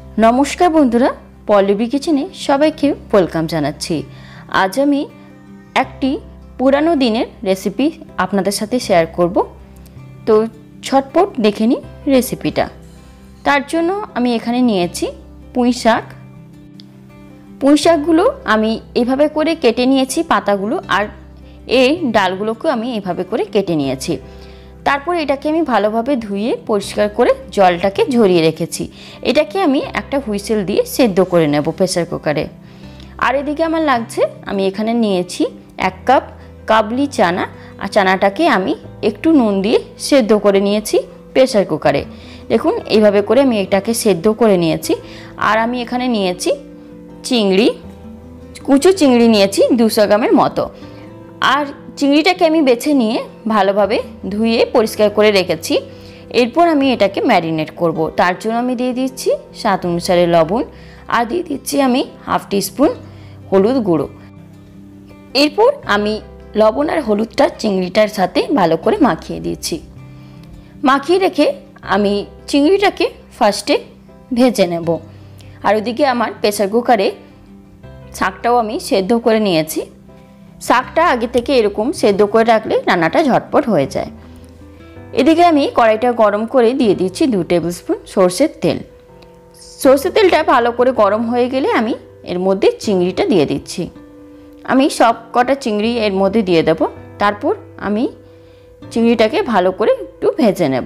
নমস্কার বন্ধুরা, পল্লবী কিচেনে সবাইকে ওয়েলকাম জানাচ্ছি। আজ আমি একটি পুরানো দিনের রেসিপি আপনাদের সাথে শেয়ার করব। তো ঝটপট দেখে নিই রেসিপিটা। তার জন্য আমি এখানে নিয়েছি পুঁই শাক। পুঁই শাকগুলো আমি এভাবে করে কেটে নিয়েছি, পাতাগুলো আর এই ডালগুলোকে আমি এভাবে করে কেটে নিয়েছি। তারপর এটাকে আমি ভালোভাবে ধুয়ে পরিষ্কার করে জলটাকে ঝরিয়ে রেখেছি। এটাকে আমি একটা হুইসেল দিয়ে সেদ্ধ করে নেব প্রেসার কুকারে। আর এদিকে আমার লাগছে, আমি এখানে নিয়েছি 1 কাপ কাবলি চানা। আর চানাটাকে আমি একটু নুন দিয়ে সেদ্ধ করে নিয়েছি প্রেসার কুকারে। দেখুন এইভাবে করে আমি এটাকে সেদ্ধ করে নিয়েছি। আর আমি এখানে নিয়েছি চিংড়ি, কুচো চিংড়ি নিয়েছি 200 গ্রামের মতো। আর চিংড়িটাকে আমি বেছে নিয়ে ভালোভাবে ধুয়ে পরিষ্কার করে রেখেছি। এরপর আমি এটাকে ম্যারিনেট করব। তার জন্য আমি দিয়ে দিচ্ছি স্বাদ অনুসারে লবণ, আর দিয়ে দিচ্ছি আমি হাফ টিস্পুন হলুদ গুঁড়ো। এরপর আমি লবণ আর হলুদটা চিংড়িটার সাথে ভালো করে মাখিয়ে দিচ্ছি। মাখিয়ে রেখে আমি চিংড়িটাকে ফার্স্টে ভেজে নেব। আর ওদিকে আমার প্রেসার কুকারে শাকটাও আমি সেদ্ধ করে নিয়েছি। শাকটা আগে থেকে এরকম সেদ্ধ করে রাখলে রান্নাটা ঝটপট হয়ে যায়। এদিকে আমি কড়াইটা গরম করে দিয়ে দিচ্ছি 2 টেবিল স্পুন সরষের তেল। সরষের তেলটা ভালো করে গরম হয়ে গেলে আমি এর মধ্যে চিংড়িটা দিয়ে দিচ্ছি। আমি সব কটা চিংড়ি এর মধ্যে দিয়ে দেব। তারপর আমি চিংড়িটাকে ভালো করে একটু ভেজে নেব।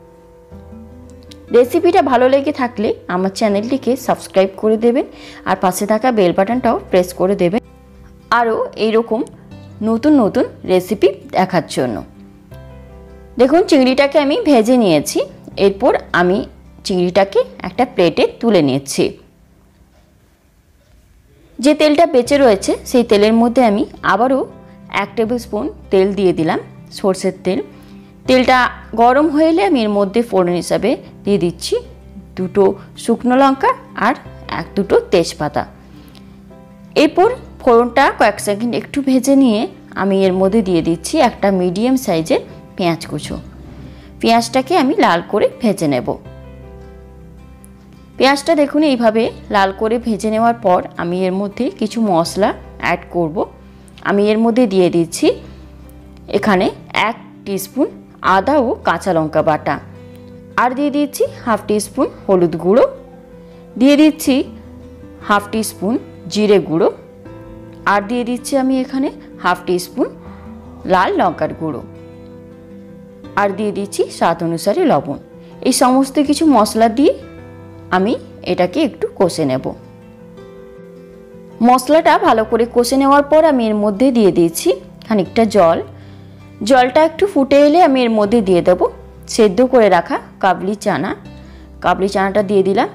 রেসিপিটা ভালো লেগে থাকলে আমার চ্যানেলটিকে সাবস্ক্রাইব করে দেবেন, আর পাশে থাকা বেল বাটনটাও প্রেস করে দেবেন আরও এইরকম নতুন নতুন রেসিপি দেখার জন্য। দেখুন চিংড়িটাকে আমি ভেজে নিয়েছি। এরপর আমি চিংড়িটাকে একটা প্লেটে তুলে নিচ্ছি। যে তেলটা বেঁচে রয়েছে সেই তেলের মধ্যে আমি আবারও 1 টেবিল স্পুন তেল দিয়ে দিলাম, সরষের তেল। তেলটা গরম হয়ে এলে আমি এর মধ্যে ফোড়ন হিসাবে দিয়ে দিচ্ছি 2টো শুকনো লঙ্কা আর 1-2টো তেজপাতা। এরপর ফোড়নটা কয়েক সেকেন্ড একটু ভেজে নিয়ে আমি এর মধ্যে দিয়ে দিচ্ছি একটা মিডিয়াম সাইজের পেঁয়াজ কুচো। পেঁয়াজটাকে আমি লাল করে ভেজে নেব। পেঁয়াজটা দেখুন এইভাবে লাল করে ভেজে নেওয়ার পর আমি এর মধ্যে কিছু মশলা অ্যাড করব। আমি এর মধ্যে দিয়ে দিচ্ছি এখানে 1 টিস্পুন আদা ও কাঁচা লঙ্কা বাটা, আর দিয়ে দিচ্ছি হাফ টিস্পুন হলুদ গুঁড়ো, দিয়ে দিচ্ছি হাফ টিস্পুন জিরে গুঁড়ো, আর দিয়ে দিচ্ছি আমি এখানে হাফ টিস্পুন লাল লঙ্কার গুঁড়ো, আর দিয়ে দিচ্ছি স্বাদ অনুসারে লবণ। এই সমস্ত কিছু মশলা দিয়ে আমি এটাকে একটু কষে নেব। মশলাটা ভালো করে কষে নেওয়ার পর আমি এর মধ্যে দিয়ে দিচ্ছি খানিকটা জল। জলটা একটু ফুটে এলে আমি এর মধ্যে দিয়ে দেব সেদ্ধ করে রাখা কাবলি চানা। কাবলি চানাটা দিয়ে দিলাম।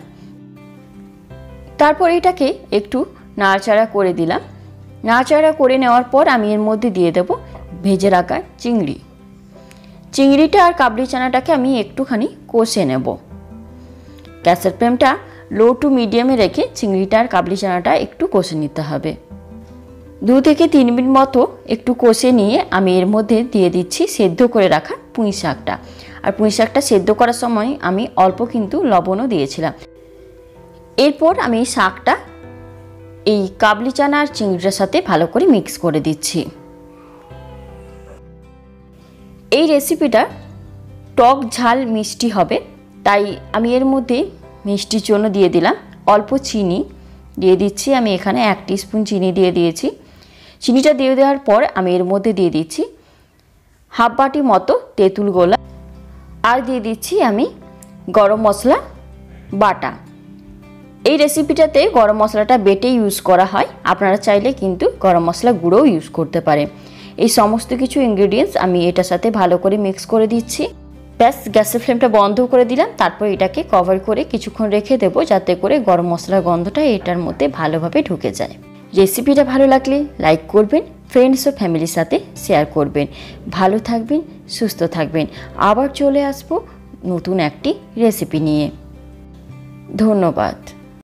তারপর এটাকে একটু নাড়াচাড়া করে দিলাম। নাড়াচাড়া করে নেওয়ার পর আমি এর মধ্যে দিয়ে দেব ভেজে রাখা চিংড়ি। চিংড়িটা আর কাবলি চানাটাকে আমি একটুখানি কষে নেব। গ্যাসের ফ্লেমটা লো টু মিডিয়ামে রেখে চিংড়িটা আর কাবলি চানাটা একটু কষে নিতে হবে। 2 থেকে 3 মিনিট মতো একটু কষে নিয়ে আমি এর মধ্যে দিয়ে দিচ্ছি সেদ্ধ করে রাখা পুঁই শাকটা। আর পুঁই শাকটা সেদ্ধ করার সময় আমি অল্প কিন্তু লবণও দিয়েছিলাম। এরপর আমি শাকটা এই কাবলি চানা আর চিংড়িটার সাথে ভালো করে মিক্স করে দিচ্ছি। এই রেসিপিটা টক ঝাল মিষ্টি হবে, তাই আমি এর মধ্যে মিষ্টির জন্য দিয়ে দিলাম অল্প চিনি। দিয়ে দিচ্ছি আমি এখানে 1 টিস্পুন চিনি দিয়ে দিয়েছি। চিনিটা দিয়ে দেওয়ার পর আমি এর মধ্যে দিয়ে দিচ্ছি হাফ বাটি মতো তেঁতুল গোলা, আর দিয়ে দিচ্ছি আমি গরম মশলা বাটা। এই রেসিপিটাতে গরম মশলাটা বেটে ইউজ করা হয়, আপনারা চাইলে কিন্তু গরম মশলা গুঁড়োও ইউজ করতে পারেন। এই সমস্ত কিছু ইনগ্রিডিয়েন্টস আমি এটার সাথে ভালো করে মিক্স করে দিচ্ছি। ব্যাস, গ্যাসের ফ্লেমটা বন্ধ করে দিলাম। তারপর এটাকে কভার করে কিছুক্ষণ রেখে দেবো, যাতে করে গরম মশলার গন্ধটা এটার মধ্যে ভালোভাবে ঢুকে যায়। রেসিপিটা ভালো লাগলে লাইক করবেন, ফ্রেন্ডস ও ফ্যামিলির সাথে শেয়ার করবেন। ভালো থাকবেন, সুস্থ থাকবেন। আবার চলে আসবো নতুন একটি রেসিপি নিয়ে। ধন্যবাদ।